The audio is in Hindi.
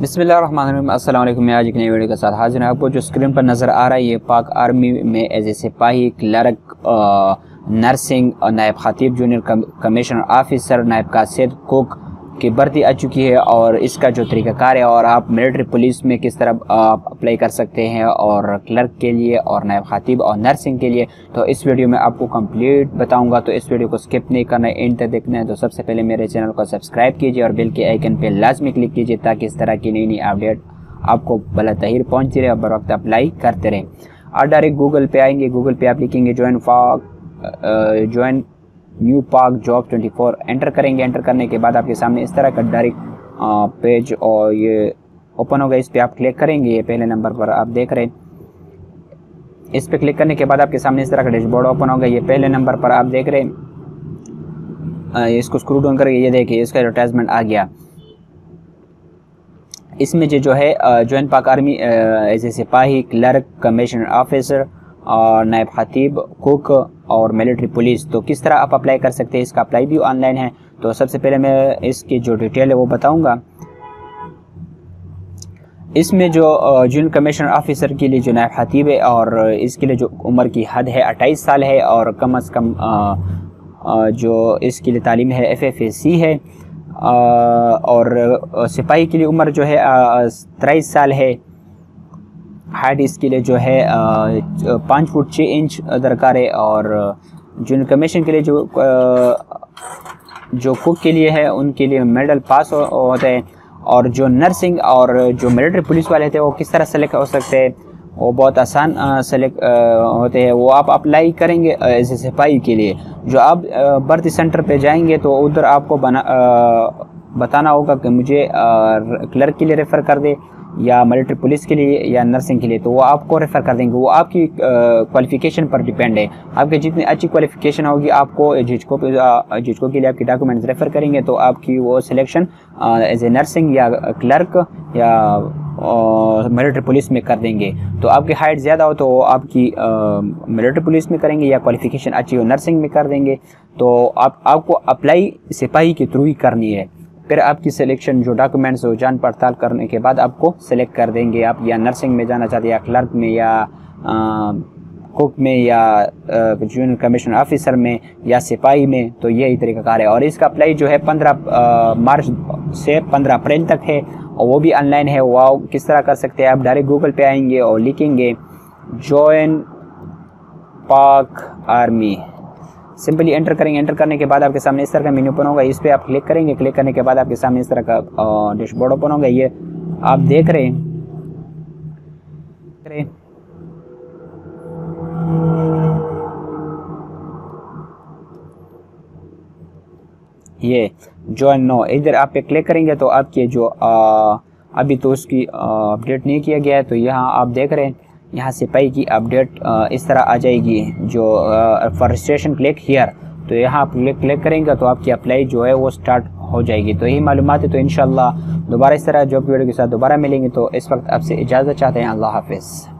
बिस्मिल्लाहिर्रहमानिर्रहीम। अस्सलाम वालेकुम। मैं आज एक नई वीडियो के साथ हाजिर हूँ। आपको जो स्क्रीन पर नज़र आ रहा है ये पाक आर्मी में एज ए सिपाही, क्लर्क, नर्सिंग और नायब खतीब, जूनियर कमीशनर ऑफिसर, नायब कासिद, कुक की भर्ती आ चुकी है और इसका जो तरीक़ाकार है और आप मिलिट्री पुलिस में किस तरह आप अप्लाई कर सकते हैं और क्लर्क के लिए और नायब खतीब और नर्सिंग के लिए, तो इस वीडियो में आपको कंप्लीट बताऊंगा। तो इस वीडियो को स्किप नहीं करना है, एंड तक देखना है। तो सबसे पहले मेरे चैनल को सब्सक्राइब कीजिए और बेल के आइकन पे लाजमी क्लिक कीजिए ताकि इस तरह की नई नई अपडेट आपको बला तहीर पहुँचती रहे और बर वक्त अप्लाई करते रहें। और डायरेक्ट गूगल पे आएंगे, गूगल पे आप लिखेंगे join new Pak job 24, enter करेंगे। एंटर करने के बाद आपके सामने इस तरह का डायरेक्ट पेज और ये ओपन होगा। इस पर आप क्लिक करेंगे, ये पहले नंबर पर आप देख रहे हैं। इस पर क्लिक करने के बाद आपके सामने इस तरह का डैशबोर्ड ओपन होगा। ये पहले नंबर पर आप देख रहे हैं। इसको स्क्रू डाउन करके ये देखिए इसका एडवर्टाइजमेंट आ गया। इसमें जो है join Pak army as a सिपाही, क्लर्क, कमीशनर ऑफिसर और नायब खतीब, कुक और मिलिट्री पुलिस। तो किस तरह आप अप्लाई कर सकते हैं, इसका अप्लाई भी ऑनलाइन है। तो सबसे पहले मैं इसकी जो डिटेल है वो बताऊंगा। इसमें जो जूनियर कमीशनर ऑफिसर के लिए जो नायब खतीब है और इसके लिए जो उम्र की हद है 28 साल है और कम अज़ कम जो इसके लिए तालीम है FFAC है। और सिपाही के लिए उम्र जो है 23 साल है। हाइट इसके लिए जो है 5 फुट 6 इंच दरकार है। और जूनियर कमीशन के लिए जो कुक के लिए है उनके लिए मेडल पास होता है। और जो नर्सिंग और जो मिलिट्री पुलिस वाले थे वो किस तरह सेलेक्ट हो सकते हैं, वो बहुत आसान सेलेक्ट होते हैं। वो आप अप्लाई करेंगे एज ए सिपाही के लिए। जो आप भर्ती सेंटर पे जाएंगे तो उधर आपको बताना होगा कि मुझे क्लर्क के लिए रेफ़र कर दे या मिलिट्री पुलिस के लिए या नर्सिंग के लिए, तो वो आपको रेफ़र कर देंगे। वो आपकी क्वालिफ़िकेशन पर डिपेंड है। आपकी जितनी अच्छी क्वालिफ़िकेशन होगी आपको जिसको के लिए आपकी डॉक्यूमेंट्स रेफ़र करेंगे तो आपकी वो सिलेक्शन एज ए नर्सिंग या क्लर्क या मिलिट्री पुलिस में कर देंगे। तो आपकी हाइट ज़्यादा हो तो वो आपकी मिलिट्री पुलिस में करेंगे या क्वालिफ़िकेशन अच्छी हो नर्सिंग में कर देंगे। तो आपको अप्लाई सिपाही के थ्रू ही करनी है। फिर आपकी सिलेक्शन जो डॉक्यूमेंट्स हो जान पड़ताल करने के बाद आपको सिलेक्ट कर देंगे। आप या नर्सिंग में जाना चाहते हैं या क्लर्क में या कुक में या जूनियर कमीशनर ऑफिसर में या सिपाही में, तो यही तरीक़ाकार है। और इसका अप्लाई जो है 15 मार्च से 15 अप्रैल तक है और वो भी ऑनलाइन है। वो किस तरह कर सकते हैं, आप डायरेक्ट गूगल पे आएंगे और लिखेंगे join Pak army, simply enter करेंगे। एंटर करने के बाद आपके सामने इस तरह का मेन्यू ओपन होगा। इस पर आप क्लिक करेंगे। क्लिक करने के बाद आपके सामने इस तरह का डैशबोर्ड ओपन होगा। ये आप देख रहे हैं। ये ज्वाइन नो, इधर आप पे क्लिक करेंगे तो आपके जो अभी तो उसकी अपडेट नहीं किया गया है, तो यहाँ आप देख रहे हैं यहाँ सिपाही की अपडेट इस तरह आ जाएगी जो फॉर रजिस्ट्रेशन क्लिक हियर। तो यहाँ आप क्लिक करेंगे तो आपकी अप्लाई जो है वो स्टार्ट हो जाएगी। तो यही मालूमात है। तो इंशाल्लाह दोबारा इस तरह जॉब वीडियो के साथ दोबारा मिलेंगे। तो इस वक्त आपसे इजाज़त चाहते हैं। अल्लाह हाफिज़।